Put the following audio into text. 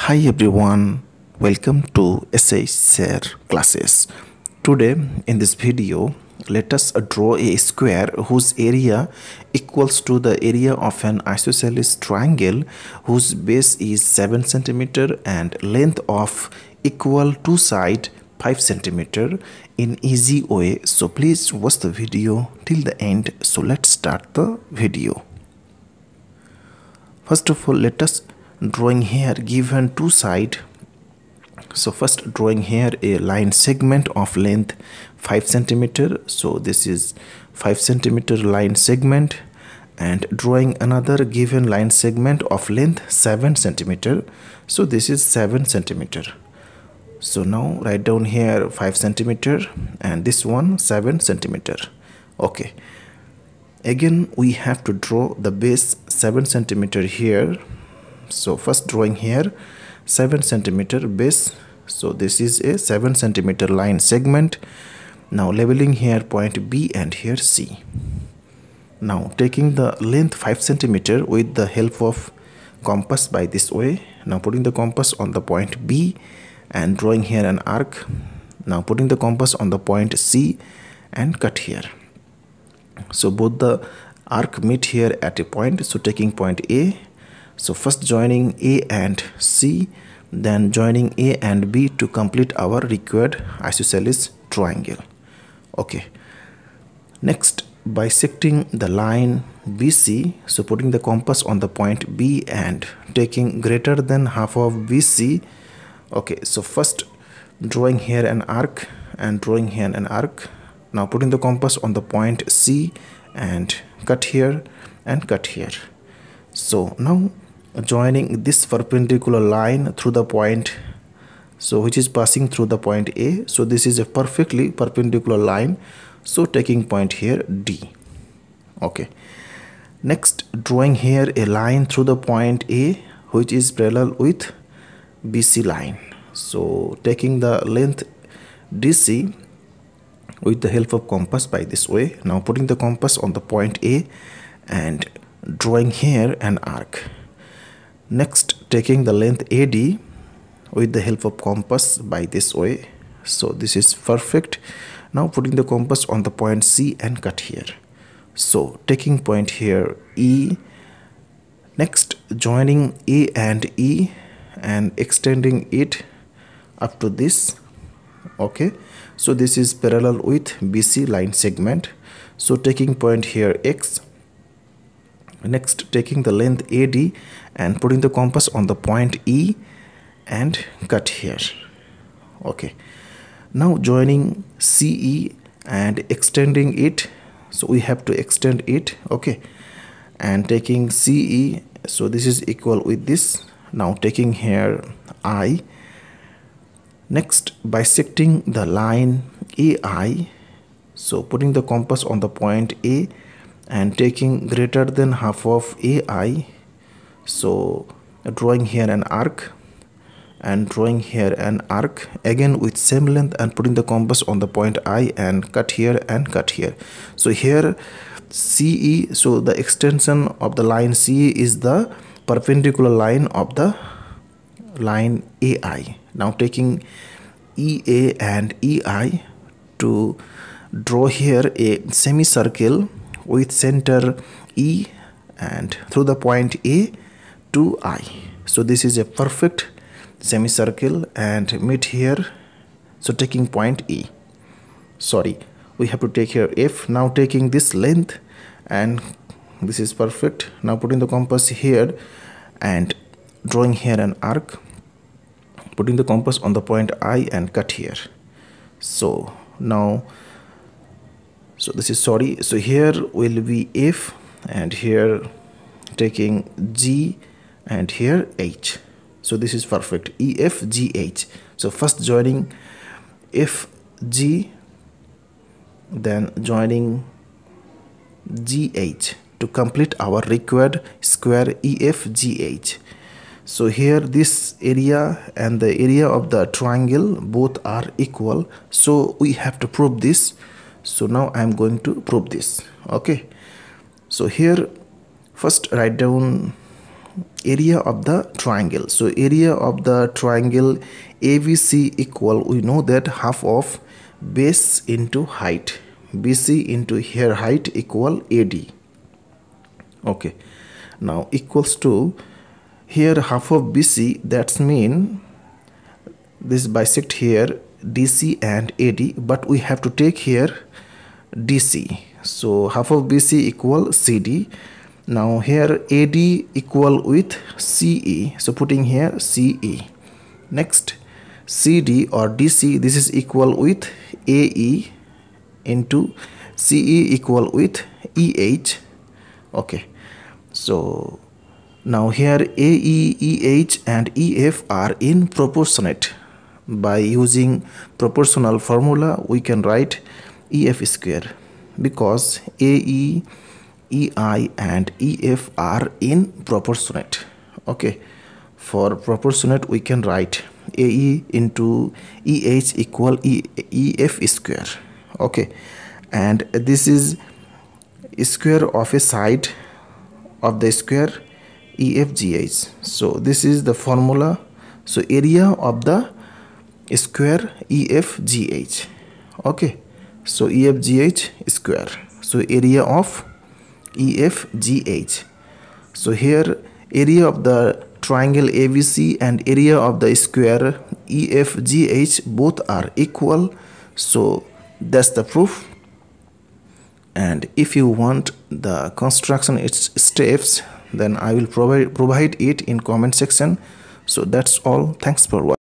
Hi everyone, welcome to isosceles classes. Today in this video, let us draw a square whose area equals to the area of an isosceles triangle whose base is 7 cm and length of equal two side 5 cm in easy way. So please watch the video till the end. So let's start the video. First of all, let us drawing here given two side. So first drawing here a line segment of length 5 cm. So this is 5 cm line segment, and drawing another given line segment of length 7 cm. So this is 7 cm. So now write down here 5 cm and this one 7 cm. Okay. Again we have to draw the base 7 cm here. So first drawing here 7 cm base. So this is a 7 cm line segment. Now leveling here point B and here C. Now taking the length 5 cm with the help of compass by this way. Now putting the compass on the point B and drawing here an arc. Now putting the compass on the point C and cut here. So both the arc meet here at a point. So taking point A. So first joining A and C, then joining A and B to complete our required isosceles triangle. Okay. Next, bisecting the line BC. So putting the compass on the point B and taking greater than half of BC. Okay. So first drawing here an arc and drawing here an arc. Now putting the compass on the point C and cut here and cut here. So now joining this perpendicular line through the point, so which is passing through the point A. So this is a perfectly perpendicular line. So taking point here D. Okay. Next drawing here a line through the point A which is parallel with BC line. So taking the length DC with the help of compass by this way. Now putting the compass on the point A and drawing here an arc. Next taking the length AD with the help of compass by this way. So this is perfect. Now putting the compass on the point C and cut here. So taking point here E. Next joining A and E and extending it up to this. Okay. So this is parallel with BC line segment. So taking point here X. Next taking the length AD and putting the compass on the point E and cut here. Okay. Now joining CE and extending it. So we have to extend it. Okay. And taking CE. So this is equal with this. Now taking here I. Next bisecting the line AI. So putting the compass on the point A and taking greater than half of AI. So drawing here an arc and drawing here an arc again with same length and putting the compass on the point I and cut here and cut here. So here CE, so the extension of the line CE is the perpendicular line of the line AI. Now taking EA and EI to draw here a semicircle with center E and through the point A to I. So this is a perfect semicircle and meet here. So taking point E. Sorry, we have to take here F. Now taking this length and this is perfect. Now putting the compass here and drawing here an arc. Putting the compass on the point I and cut here. So now, so this is sorry. So here will be F and here taking G and here H. So this is perfect. EF G H. So first joining F G, then joining G H to complete our required square EF G H. So here this area and the area of the triangle both are equal. So we have to prove this. So now I am going to prove this. Okay. So here first write down area of the triangle. So area of the triangle ABC equal, we know that half of base into height, BC into here height equal AD. Okay, now equals to here half of BC, that's mean this bisect here DC and AD, but we have to take here DC. So half of BC equal CD. Now here AD equal with CE, so putting here CE. Next CD or DC, this is equal with AE into CE equal with EH. Okay, so now here AE, EH and EF are in proportionate. By using proportional formula we can write EF square, because AE, EI and EF are in proportionate. Okay, for proportionate we can write AE into EH equal EF square. Okay, and this is square of a side of the square EFGH. So this is the formula. So area of the square EFGH. Okay, so EFGH square, so area of EFGH. So here area of the triangle ABC and area of the square EFGH both are equal. So that's the proof. And if you want the construction its steps, then I will provide it in comment section. So that's all. Thanks for watching.